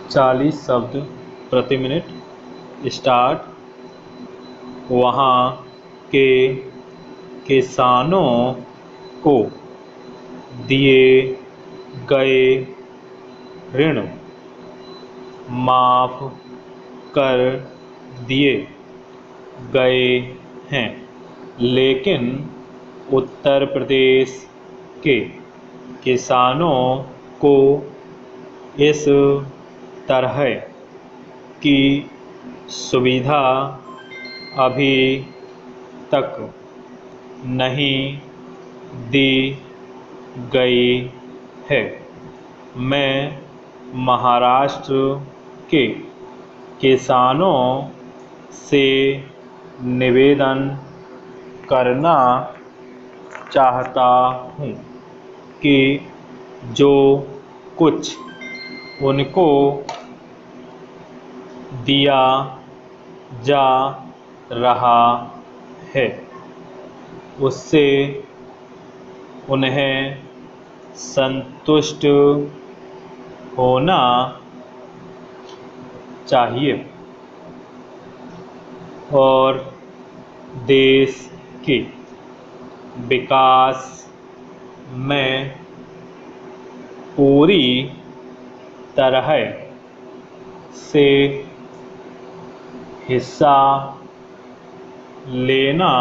40 शब्द प्रति minute. Start. वहाँ के किसानों को दिए गए ऋण माफ़ कर दिए गए हैं, लेकिन उत्तर प्रदेश के किसानों को इस तरह की सुविधा अभी तक नहीं दी गई है। मैं महाराष्ट्र के किसानों से निवेदन करना चाहता हूँ कि जो कुछ उनको दिया जा रहा है उससे उन्हें संतुष्ट होना चाहिए और देश के विकास में पूरी तरह से हिस्सा लेना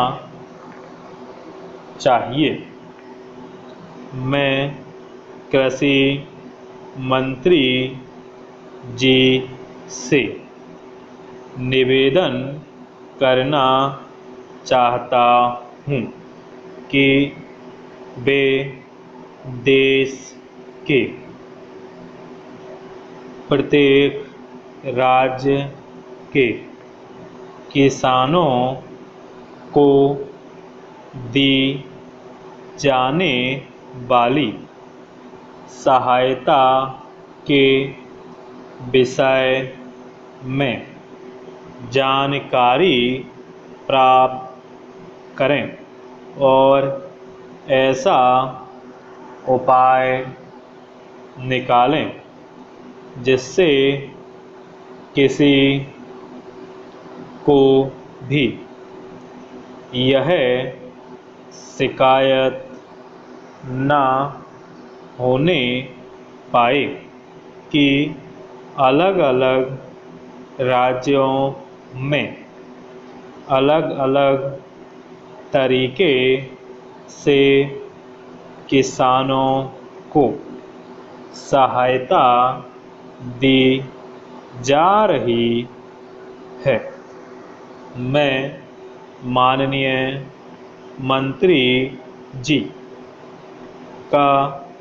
चाहिए। मैं कृषि मंत्री जी से निवेदन करना चाहता हूँ कि वे देश के प्रत्येक राज्य के किसानों को दी जाने वाली सहायता के विषय में जानकारी प्राप्त करें और ऐसा उपाय निकालें जिससे किसी को भी यह शिकायत न होने पाए कि अलग अलग राज्यों में अलग अलग तरीके से किसानों को सहायता दी जा रही है। मैं माननीय मंत्री जी का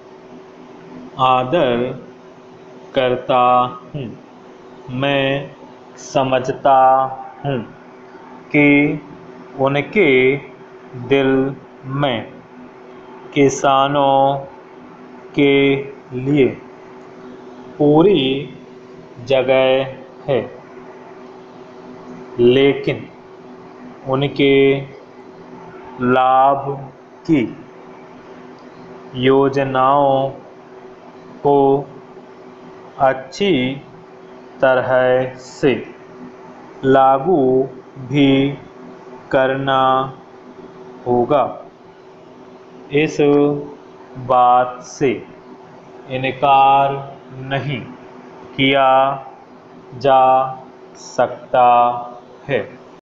आदर करता हूँ। मैं समझता हूँ कि उनके दिल में किसानों के लिए पूरी जगह है, लेकिन उनके लाभ की योजनाओं को अच्छी तरह से लागू भी करना होगा। इस बात से इनकार नहीं किया जा सकता है